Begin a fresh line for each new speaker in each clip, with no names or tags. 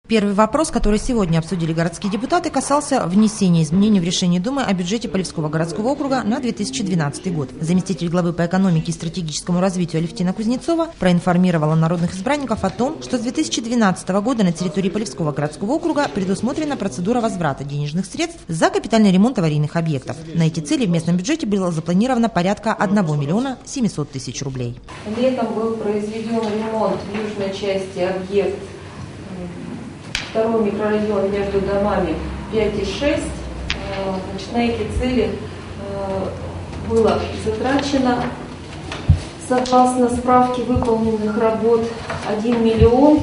Первый вопрос, который сегодня обсудили городские депутаты, касался внесения изменений в решение Думы о бюджете Полевского городского округа на 2012 год. Заместитель главы по экономике и стратегическому развитию Алевтина Кузнецова проинформировала народных избранников о том, что с 2012 года на территории Полевского городского округа предусмотрена процедура возврата денежных средств за капитальный ремонт аварийных объектов. На эти цели в местном бюджете было запланировано порядка 1 миллиона 700 тысяч рублей.
Летом был произведен ремонт в южной части объект. Второй микрорайон между домами 5 и 6. На эти цели было затрачено, согласно справке выполненных работ, 1 миллион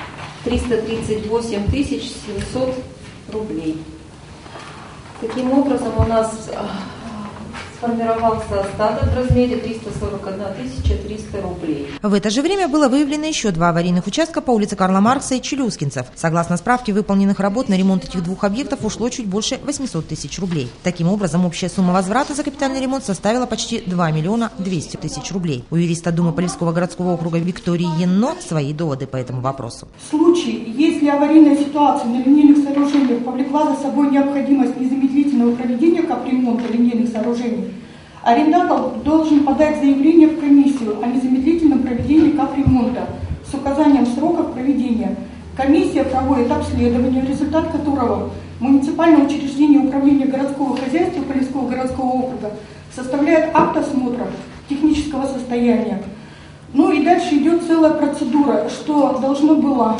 338 тысяч 700 рублей. Таким образом, у нас сформировался остаток в размере 341 300 рублей.
В это же время было выявлено еще 2 аварийных участка по улице Карла Маркса и Челюскинцев. Согласно справке выполненных работ, на ремонт этих 2 объектов ушло чуть больше 800 тысяч рублей. Таким образом, общая сумма возврата за капитальный ремонт составила почти 2 миллиона 200 тысяч рублей. У юриста Думы Полевского городского округа Виктории Енно свои доводы по этому вопросу.
В случае, если аварийная ситуация на линейных сооружениях повлекла за собой необходимость незамедлительного проведения капремонта линейных сооружений, арендатор должен подать заявление в комиссию о незамедлительном проведении капремонта с указанием сроков проведения. Комиссия проводит обследование, результат которого муниципальное учреждение управления городского хозяйства Полевского городского округа составляет акт осмотра технического состояния. Ну и дальше идет целая процедура, что должно было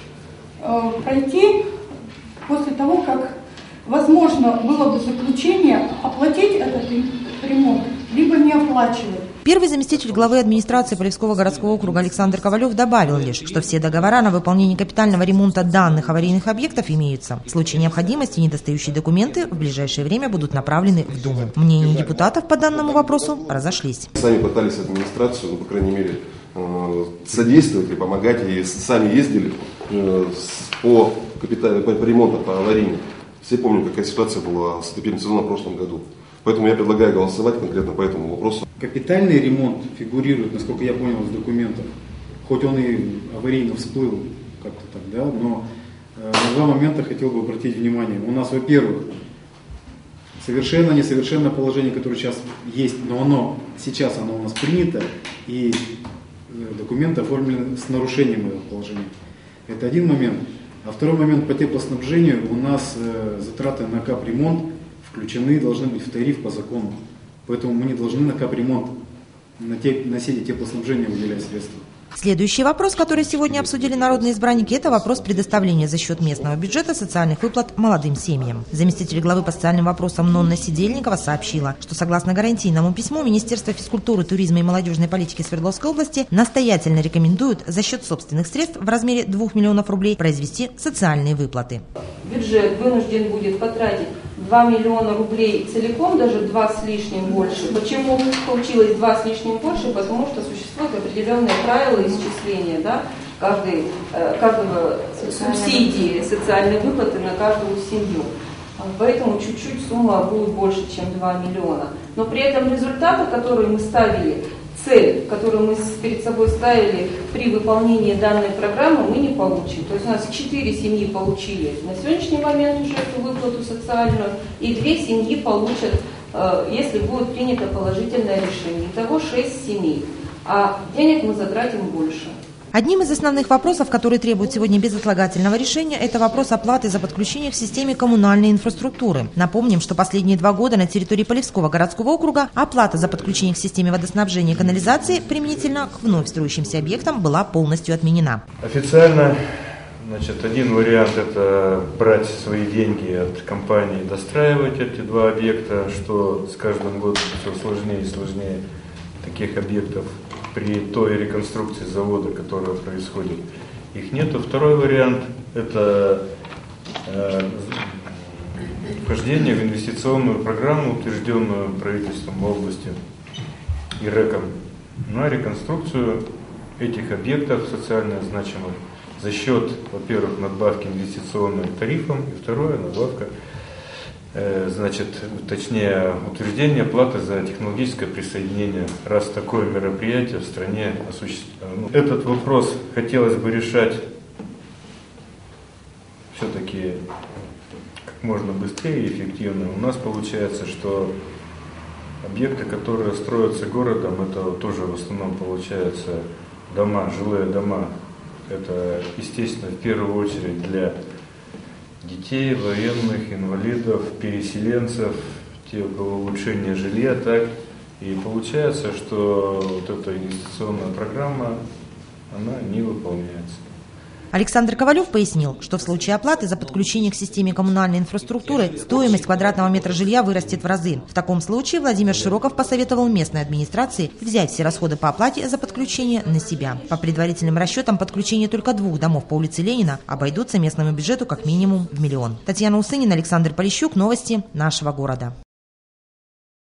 пройти после того, как возможно было бы заключение оплатить этот ремонт, либо не оплачивать.
Первый заместитель главы администрации Полевского городского округа Александр Ковалев добавил лишь, что все договора на выполнение капитального ремонта данных аварийных объектов имеются. В случае необходимости недостающие документы в ближайшее время будут направлены в Думу. Мнения депутатов по данному вопросу разошлись.
Сами пытались администрацию, по крайней мере, содействовать и помогать, и сами ездили по ремонту, по аварийным. Все помним, какая ситуация была с отопительным сезоном в прошлом году. Поэтому я предлагаю голосовать конкретно по этому вопросу.
Капитальный ремонт фигурирует, насколько я понял из документов, хоть он и аварийно всплыл как-то так, да, но на 2 момента хотел бы обратить внимание. У нас, во-первых, совершенно несовершенное положение, которое сейчас есть, но сейчас оно у нас принято, и документы оформлены с нарушением этого положения. Это один момент. А второй момент, по теплоснабжению у нас затраты на капремонт включены должны быть в тариф по закону. Поэтому мы не должны на капремонт, на сети теплоснабжения выделять средства.
Следующий вопрос, который сегодня обсудили народные избранники, это вопрос предоставления за счет местного бюджета социальных выплат молодым семьям. Заместитель главы по социальным вопросам Нонна Сидельникова сообщила, что согласно гарантийному письму Министерство физкультуры, туризма и молодежной политики Свердловской области настоятельно рекомендует за счет собственных средств в размере 2 миллионов рублей произвести социальные выплаты.
Бюджет вынужден будет потратить 2 миллиона рублей целиком, даже 2 с лишним больше. Почему получилось 2 с лишним больше? Потому что существуют определенные правила исчисления, да, каждого субсидии, социальной выплаты на каждую семью. Поэтому чуть-чуть сумма будет больше, чем 2 миллиона. Но при этом результаты, которые мы ставили, цель, которую мы перед собой ставили при выполнении данной программы, мы не получим. То есть у нас 4 семьи получили на сегодняшний момент уже эту выплату социальную, и 2 семьи получат, если будет принято положительное решение. Итого 6 семей. А денег мы затратим больше.
Одним из основных вопросов, который требует сегодня безотлагательного решения, это вопрос оплаты за подключение к системе коммунальной инфраструктуры. Напомним, что последние 2 года на территории Полевского городского округа оплата за подключение к системе водоснабжения и канализации применительно к вновь строящимся объектам была полностью отменена.
Официально, один вариант – это брать свои деньги от компании, достраивать эти 2 объекта, что с каждым годом все сложнее и сложнее таких объектов при той реконструкции завода, которая происходит. Их нету. Второй вариант – это вхождение в инвестиционную программу, утвержденную правительством в области и РЭКом, на реконструкцию этих объектов социально значимых за счет, во-первых, надбавки инвестиционным тарифам, и второе, надбавка, утверждение платы за технологическое присоединение, раз такое мероприятие в стране осуществляется. Этот вопрос хотелось бы решать все-таки как можно быстрее и эффективно. У нас получается, что объекты, которые строятся городом, это тоже в основном получается дома, жилые дома. Это, естественно, в первую очередь для детей, военных, инвалидов, переселенцев, те, у кого улучшение жилья, так. И получается, что вот эта инвестиционная программа, она не выполняется.
Александр Ковалев пояснил, что в случае оплаты за подключение к системе коммунальной инфраструктуры стоимость квадратного метра жилья вырастет в разы. В таком случае Владимир Широков посоветовал местной администрации взять все расходы по оплате за подключение на себя. По предварительным расчетам, подключение только 2 домов по улице Ленина обойдутся местному бюджету как минимум в 1 000 000. Татьяна Усынина, Александр Полищук. Новости нашего города.